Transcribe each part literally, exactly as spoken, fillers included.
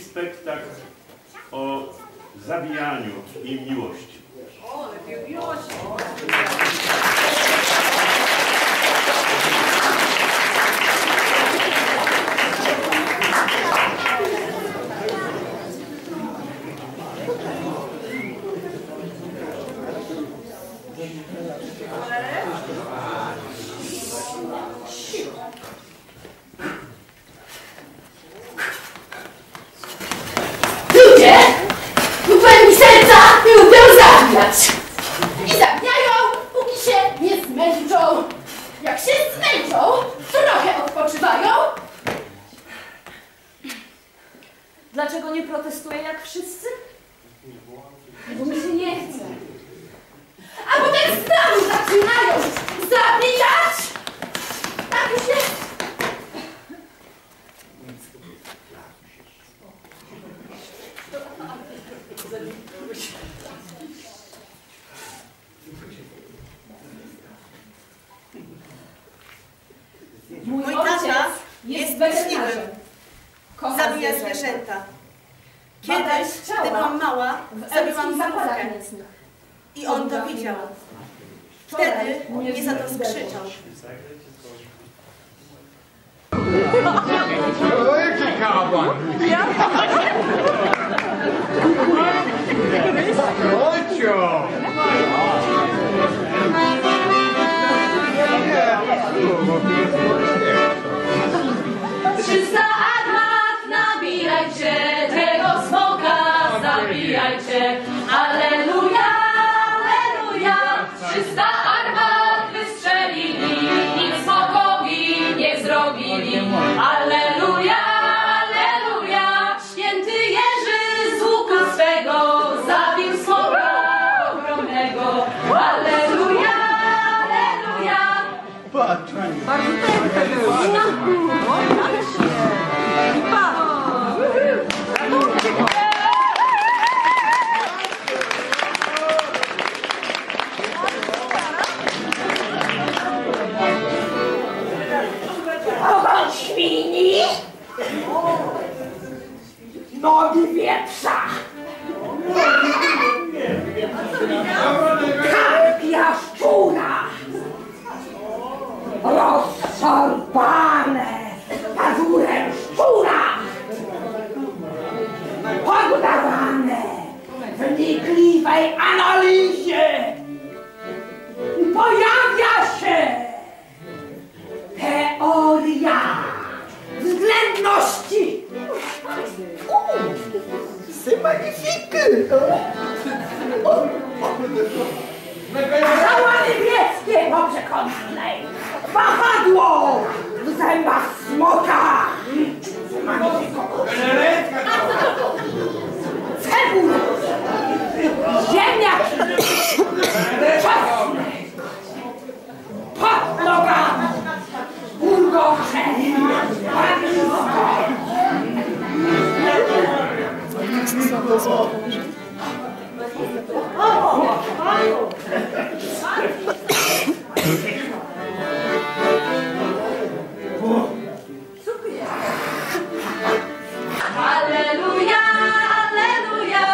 spektakl o zabijaniu i miłości. O, lepiej miłości. Ludzie wypełni serca i lubią zabijać. I zabijają, póki się nie zmęczą. Jak się zmęczą, trochę odpoczywają. Dlaczego nie protestuję jak wszyscy? Bo mi się nie chce. A potem znowu zaczynają zabijać. Tak już jest. Mój, Mój ojciec tata jest jest weterynarzem. myśliwym. Kocha Zabija zwierzęta. zwierzęta. Badać Kiedyś, ciała gdy byłam mała, w zabiłam elskich zakładach mrówkę mięsnych. i on to widział. Wtedy mnie za to skrzyczał. O, jaki kaban! Ocio! Trzysta armat nabijajcie, tego smoka zabijajcie. Alleluja, alleluja. Trzysta armat wystrzelili, nic smokowi nie zrobili. Alleluja, alleluja. Święty Jerzy z łuku swego zabił smoka ogromnego. Alleluja, alleluja. Patrz! Ogon świni, nogi wieprza, karpia szczura, rozszarpane pazurem szczura, poddawane wnikliwej analizie pojawia się teoria względności. C'est magnifique! Cała niebieskie po przekonanej wahadło w zębach smoka. Cebula, ziemniaki, czosnek, pod nogami, bulgocze, panisko. Alleluja, alleluja.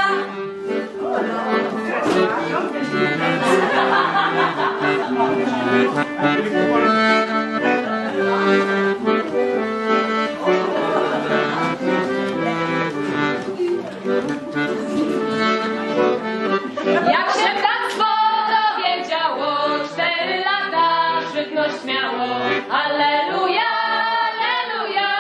Jak się bractwo dowiedziało, cztery lata żywność miało. Alleluja, alleluja.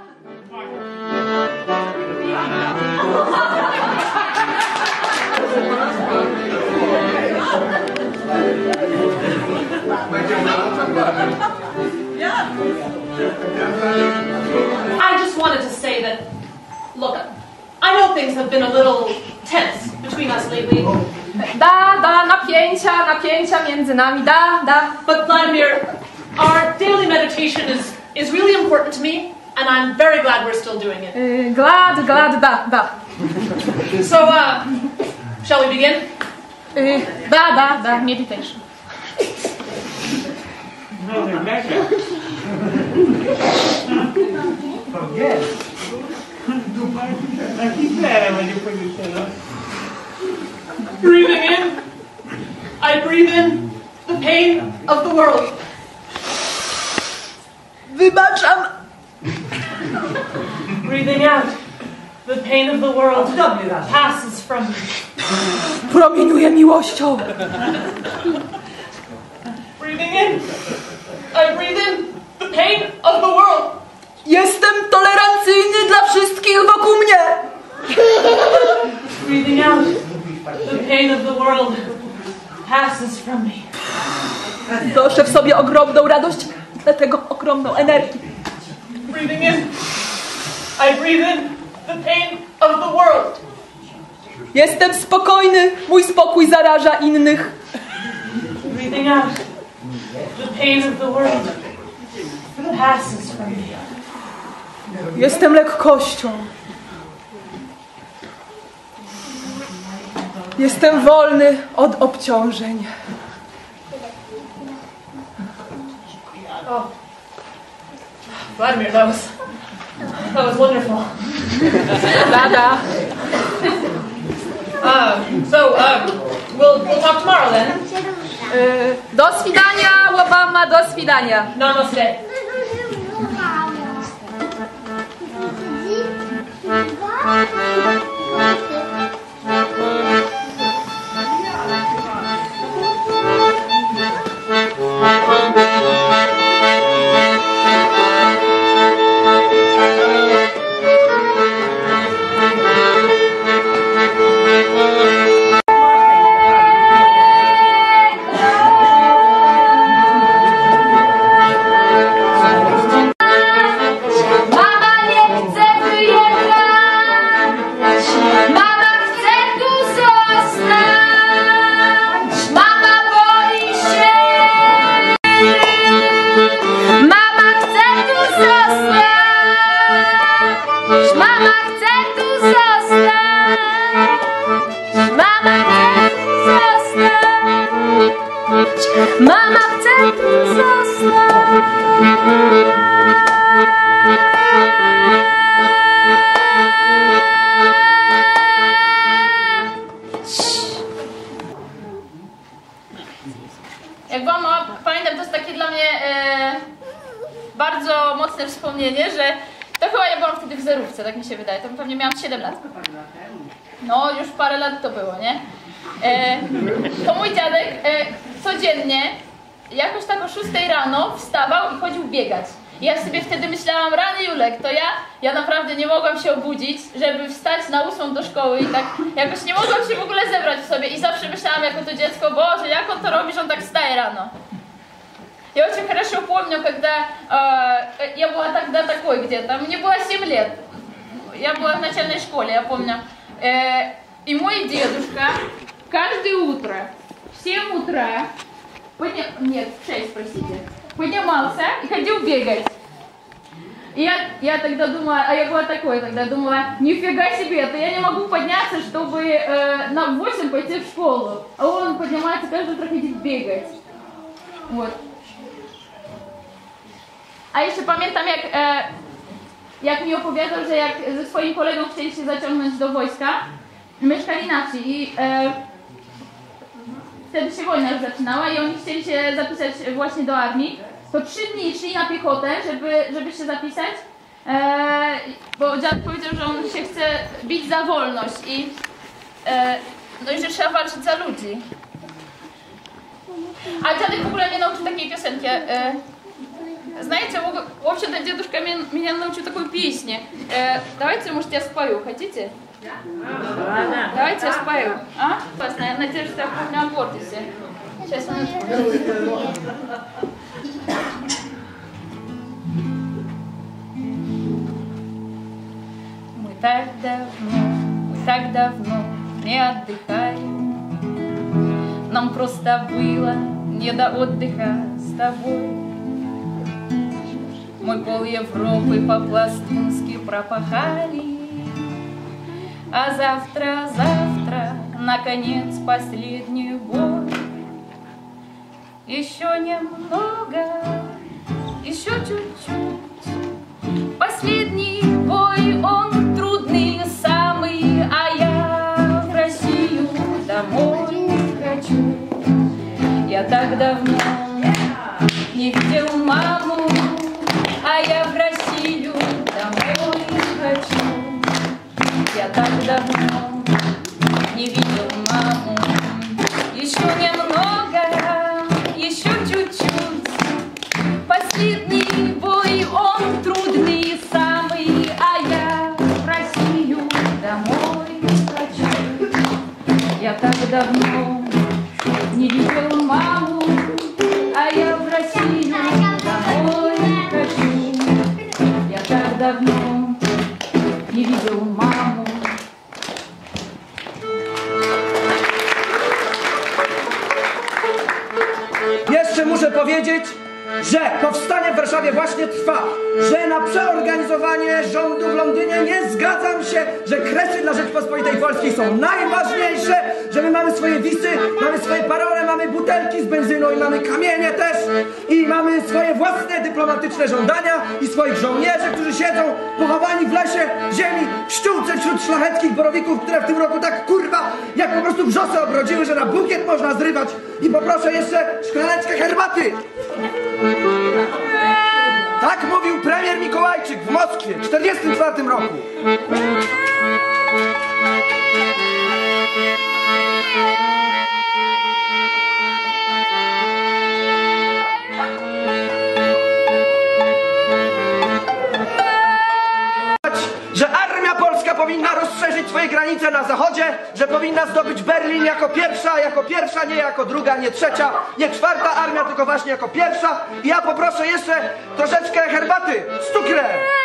I just wanted to say that, look, I know things have been a little tense between us lately, Da, da, napięcia, napięcia między nami, da, da. but Vladimir, our daily meditation is, is really important to me, and I'm very glad we're still doing it. Y, glad, glad, da, da. So, uh, shall we begin? Y, da, da, da, meditation. No, nie mega. Forget. Breathing in, I breathe in the pain of the world. Wybaczam. Breathing out, the pain of the world passes from me. Promieniuje miłością. Breathing in, I breathe in the pain of the world. Jestem tolerancyjny dla wszystkich wokół mnie. Breathing out, the pain of the world passes from me. Noszę w sobie ogromną radość, dlatego ogromną energię. Breathing in, I breathe in the pain of the world. Jestem spokojny, mój spokój zaraża innych. Breathing out, the pain of the world passes from me. Jestem lekkością. Jestem wolny od obciążeń. Oh, Vladimir, that was that was wonderful. Lada. Um, so uh, we'll we'll talk tomorrow then. Y, Do swidania, Obama, do swidania. Namaste. Mama chce tu zostać. Jak byłam mała, pamiętam, to jest takie dla mnie e, bardzo mocne wspomnienie, że to chyba ja byłam wtedy w zerówce, tak mi się wydaje, to pewnie miałam siedem lat. No, już parę lat to było, nie? E, to mój dziadek e, codziennie, jakoś tak o szóstej rano wstawał i chodził biegać. I ja sobie wtedy myślałam, rany Julek, to ja, ja naprawdę nie mogłam się obudzić, żeby wstać na ósmą do szkoły i tak jakoś nie mogłam się w ogóle zebrać w sobie. I zawsze myślałam jako to dziecko, Boże, jak on to robi, że on tak wstaje rано. Я очень хорошо помню, когда э, я была тогда такой где-то, мне было семь лет, я была в начальной школе, я помню, э, и мой дедушка каждое утро, в семь утра, подня... нет, в шесть, простите, поднимался и ходил бегать. И я, я тогда думала, а я была такой тогда, думала, нифига себе, это я не могу подняться, чтобы э, на восемь пойти в школу, а он поднимается каждое утро ходить бегать. Вот. A jeszcze pamiętam, jak, e, jak mi opowiadał, że jak ze swoim kolegą chcieli się zaciągnąć do wojska, mieszkali na wsi i e, wtedy się wojna już zaczynała i oni chcieli się zapisać właśnie do armii, to trzy dni szli na piechotę, żeby, żeby się zapisać, e, bo dziad powiedział, że on się chce bić za wolność i, e, no i że trzeba walczyć za ludzi. A dziadek w ogóle mnie nauczył takiej piosenki. E, Знаете, вообще-то дедушка меня научил такой песне. Э, давайте, может, я спою, хотите? Да. Давайте я спою. А? Я надеюсь, что я помню о Бортисе. Сейчас, минутку. Мы так давно, мы так давно не отдыхаем. Нам просто было не до отдыха с тобой. Мы пол Европы по-пластунски пропахали, а завтра, завтра, наконец, последний бой. Еще немного, еще чуть-чуть. Последний бой, он трудный самый, а я pewno nie widzę mamo. Jeszcze muszę powiedzieć, że powstanie w Warszawie właśnie trwa, że na przeorganizowanie rządu w Londynie nie zgadzam się, że Kresy dla Rzeczypospolitej Polskiej są najważniejsze, że my mamy swoje wisy, mamy swoje parole, mamy butelki z benzyną i mamy kamienie też i mamy swoje własne dyplomatyczne żądania i swoich żołnierzy, którzy siedzą pochowani w lesie, ziemi, w ściółce wśród szlacheckich borowików, które w tym roku tak kurwa jak po prostu wrzosy obrodziły, że na bukiet można zrywać. I poproszę jeszcze szklaneczkę herbaty. Tak mówił premier Mikołajczyk w Moskwie w czterdziestym czwartym roku. Że armia polska powinna rozszerzyć swoje granice na zachodzie, że powinna zdobyć Berlin jako pierwsza, jako pierwsza, nie jako druga, nie trzecia, nie czwarta armia, tylko właśnie jako pierwsza. I ja poproszę jeszcze troszeczkę herbaty z cukrem.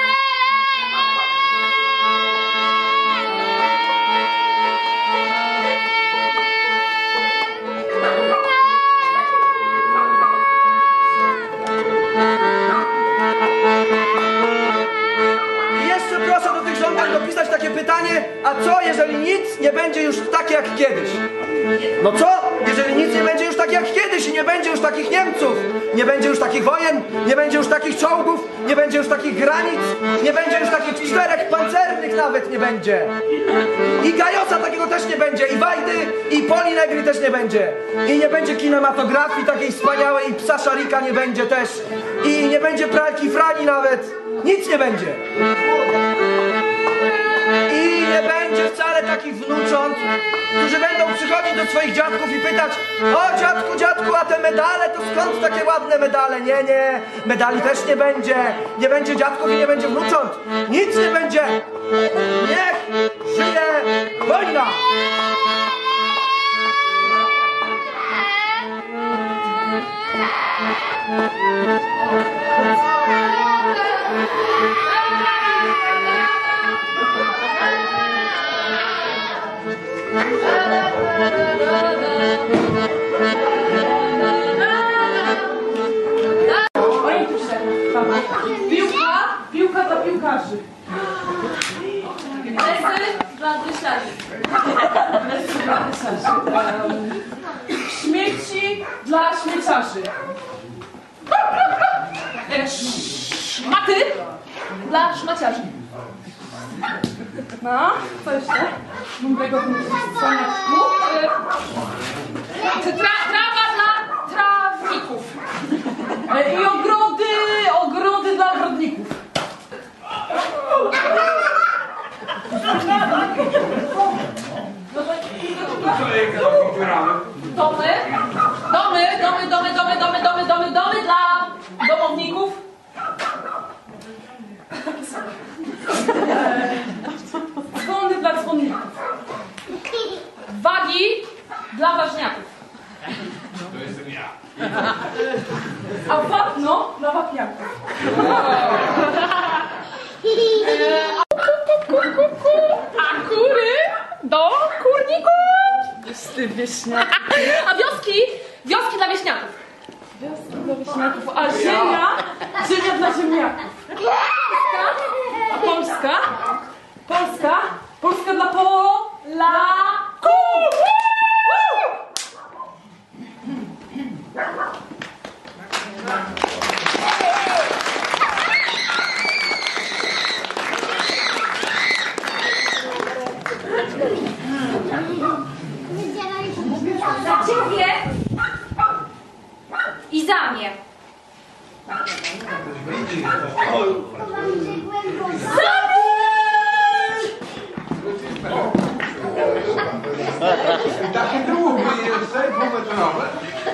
Proszę do tych żądań dopisać takie pytanie, a co jeżeli nic nie będzie już tak jak kiedyś? No co, jeżeli nic nie będzie już tak jak kiedyś i nie będzie już takich Niemców, nie będzie już takich wojen, nie będzie już takich czołgów, nie będzie już takich granic, nie będzie już takich czterech pancernych nawet nie będzie. I Gajosa takiego też nie będzie, i Wajdy, i Poli Negri też nie będzie. I nie będzie kinematografii takiej wspaniałej, i Psa Szarika nie będzie też. I nie będzie pralki Frani nawet. Nic nie będzie. I nie będzie wcale takich wnucząt, którzy będą przychodzić do swoich dziadków i pytać: o dziadku, dziadku, a te medale, to skąd takie ładne medale? Nie, nie, medali też nie będzie. Nie będzie dziadków i nie będzie wnucząt. Nic nie będzie. Niech żyje wojna! Piłka, piłka dla piłkarzy. Lesy dla dyszlarzy. Śmieci dla śmieciarzy. E, Szmaty dla szmaciarzy. No, co jeszcze? Mądrego cwaniaczku. Tra, trawa dla trawników. E, I ogrody, ogrody dla ogrodników. Domy, domy, domy, domy, domy, domy, domy, domy, domy dla domowników. Dzwony dla dzwonników. Wagi dla ważniaków. To jestem ja. A wapno dla wapniaków. A kury do kurników. Ty wieśniak. A wioski, wioski dla wieśniaków. Wioski dla wieśniaków. A ziemia, ziemia dla ziemniaków. A Polska? Polska? Polska dla Polaków. Za ciebie i za mnie. Takie długie jeszcze, dwumetrowe.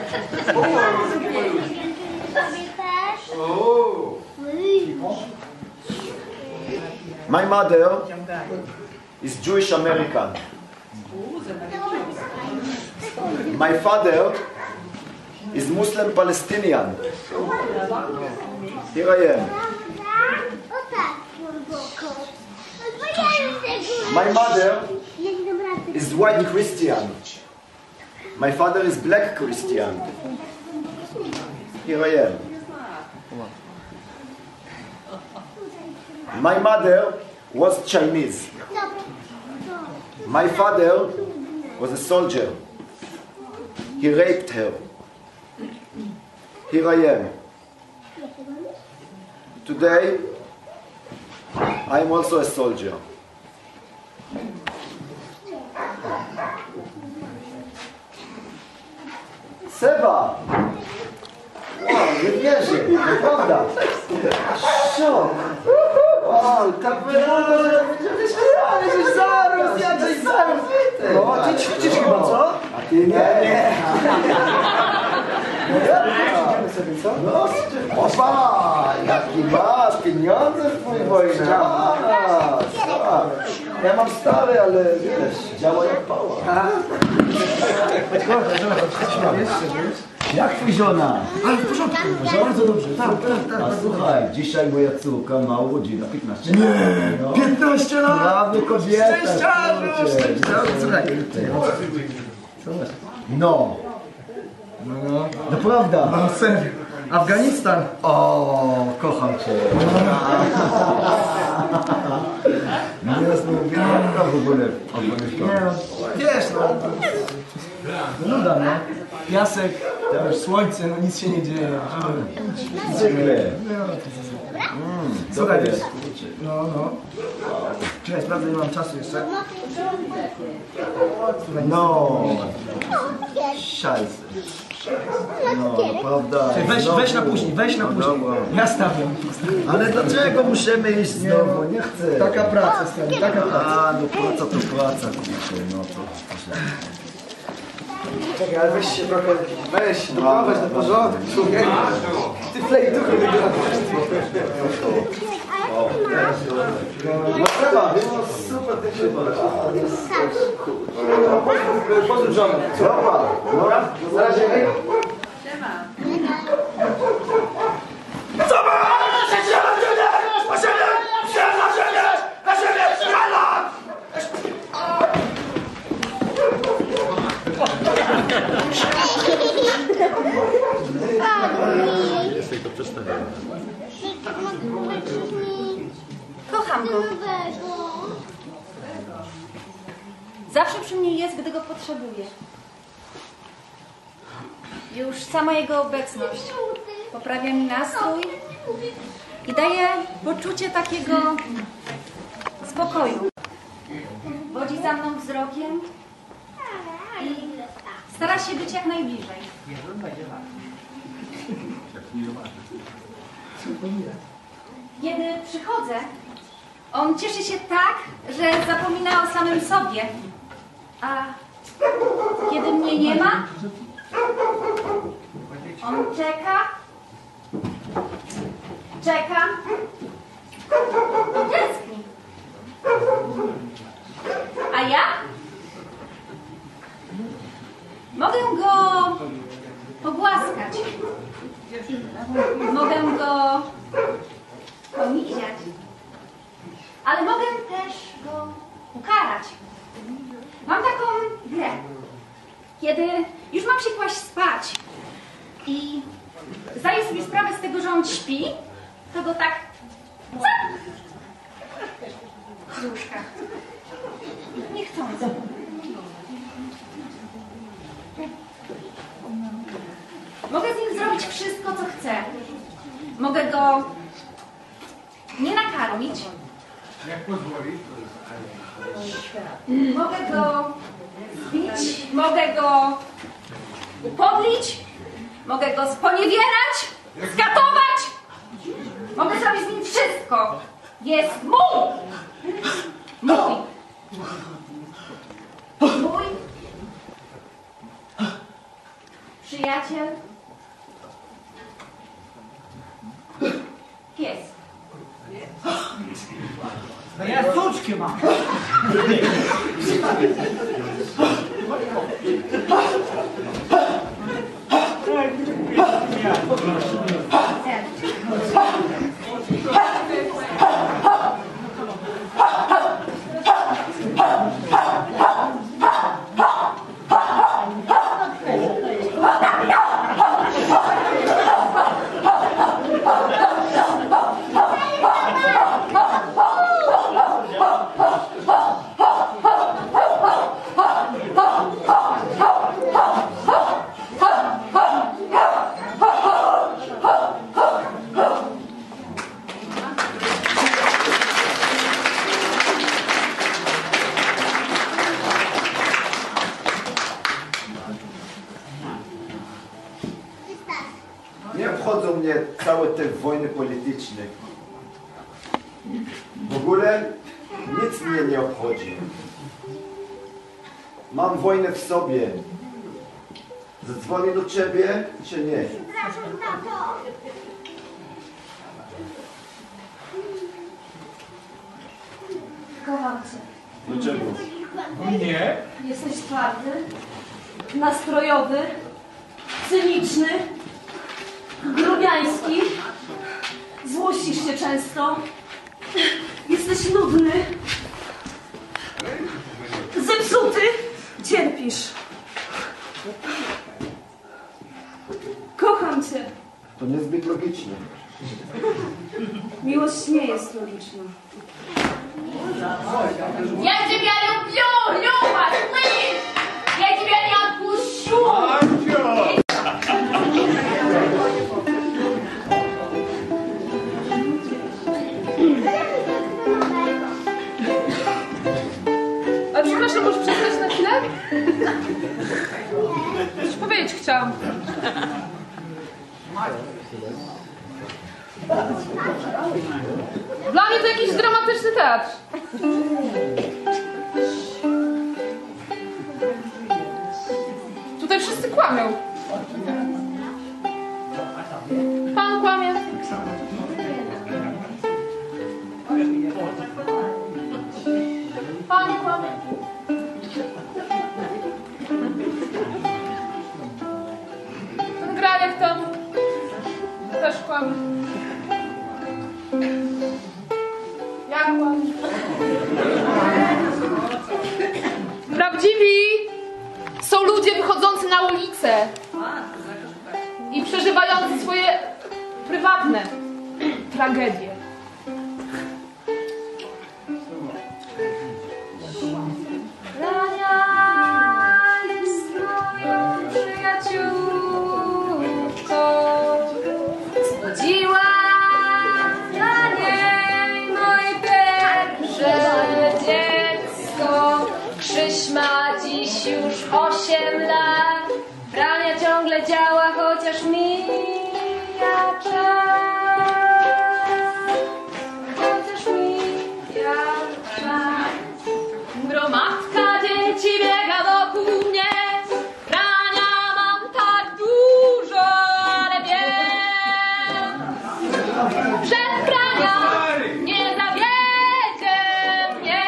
O. My mother is Jewish American. My father is Muslim Palestinian. Here I am. My mother is white Christian. My father is black Christian. Here I am. My mother was Chinese. My father was a soldier. He raped her. Here I am. Today, I am also a soldier. Seba! Wow, nie wierzę, naprawdę. Szok. Wow, tak wygląda, że jesteś zarósł, jesteś zarósł. No, a ty ćwiczysz chyba, co? A ty nie. Nie. Sobie, co? No, opa, jaki masz pieniądze w twojej wojnie. Ja mam stary, ale wiesz, działa jak pała. Jak twój żona? Ale w porządku, bardzo dobrze. Tak, tak, tak. A słuchaj, dzisiaj moja córka ma urodziny, piętnaście lat. Nie, No. piętnaście lat! Prawie kobieta. Szczęściarzu, szczęściarzu. Słuchaj. No. No, no. No prawda. No serio. Afganistan. O, kocham cię. Nie jest no, w ogóle Afganistan. Nie no, wiesz no. Nuda, no. Piasek, też słońce, no nic się nie dzieje. Zwykle. Mm, Słuchaj, wiesz. No, no. Czekaj, sprawdzę, nie mam czasu jeszcze. No. Szajse. No, prawda. Weź, weź na później, weź na później. Ja stawiam. Ale dlaczego musimy iść znowu? Nie chcę. Taka praca, stary, taka praca. A, no praca to praca, kurczę, no to... Czekaj, ale weź się trochę, weź się doprowadź do porządku, człowieku. Ty flejtuchy wyglądasz. No trzeba, no super, ty się pozdrów żonę. Dobra, no. Na razie, hej. Kocham go. Zawsze przy mnie jest, gdy go potrzebuję. Już sama jego obecność poprawia mi nastrój i daje poczucie takiego spokoju. Wodzi za mną wzrokiem i stara się być jak najbliżej. Kiedy przychodzę, on cieszy się tak, że zapomina o samym sobie. A kiedy mnie nie ma, on czeka, czeka i tęskni. A ja mogę go pogłaskać, mogę go pomiziać, ale mogę też go ukarać. Mam taką grę, kiedy już mam się kłaść spać i zdaję sobie sprawę z tego, że on śpi, to go tak z łóżka. Niechcący. Mogę z nim zrobić wszystko, co chcę. Mogę go nie nakarmić. Jak pozwolisz? Mogę go zbić, mogę go upodlić, mogę go sponiewierać, skatować. Mogę zrobić z nim wszystko. Jest mój! Mój! Mój przyjaciel. Pies. No ja suczki mam. całe te wojny polityczne. W ogóle nic mnie nie obchodzi. Mam wojnę w sobie. Zadzwonię do ciebie, czy nie? Kocham cię. Dlaczego? Nie. Jesteś twardy, nastrojowy, cyniczny, grubiański, złościsz się często, jesteś nudny, zepsuty, cierpisz. Kocham cię. To niezbyt logiczne. Miłość nie jest logiczna. Я тебя люблю, Люба, слышь! Я тебя не отпущу! Ale przepraszam, możesz przestać na chwilę? Coś powiedzieć chciałam. Dla mnie to jakiś dramatyczny teatr. Tutaj wszyscy kłamią. Pan kłamie. Pan kłamie. Ten Graniak tam też kłamie. Ja kłamie. Prawdziwi są ludzie wychodzący na ulicę i przeżywający swoje prywatne tragedie. Ma dziś już osiem lat, pralnia ciągle działa, chociaż mija czas. Chociaż mija czas. Gromadka dzieci biega wokół mnie, prania mam tak dużo, ale wiem, że prania nie zawiedzie mnie.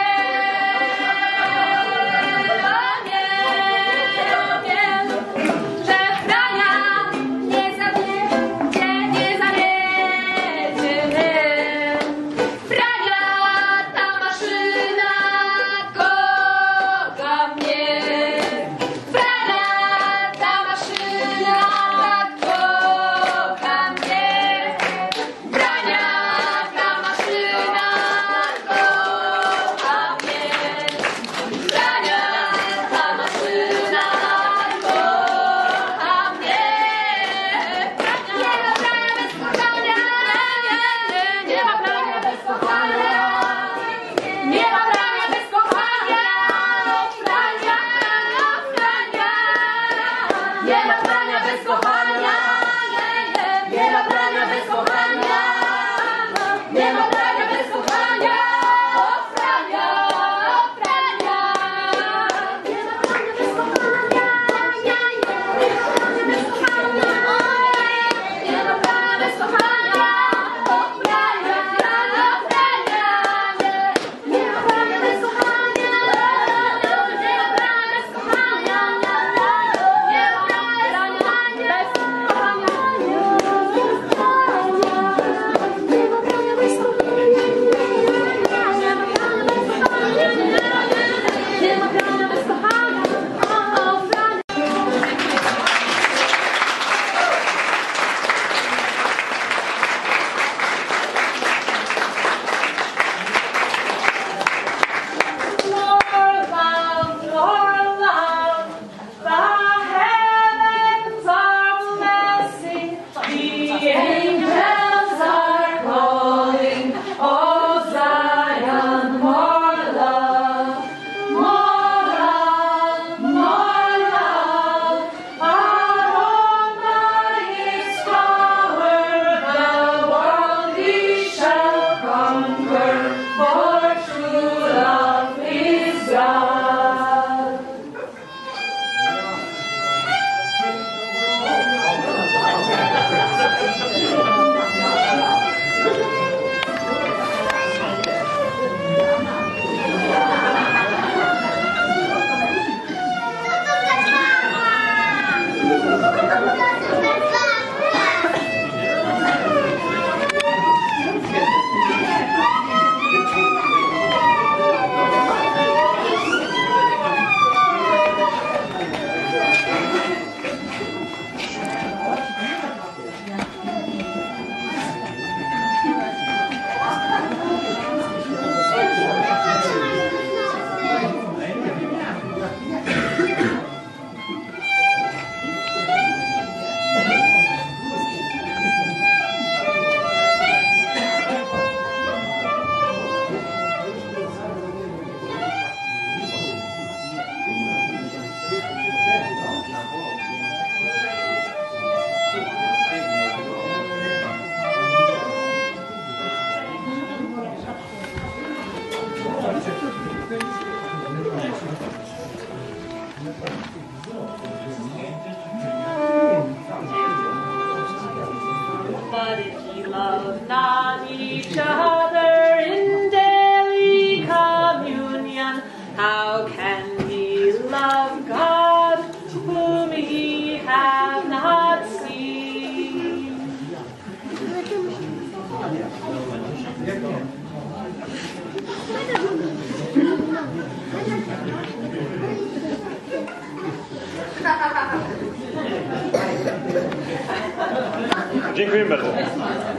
Dziękuję bardzo.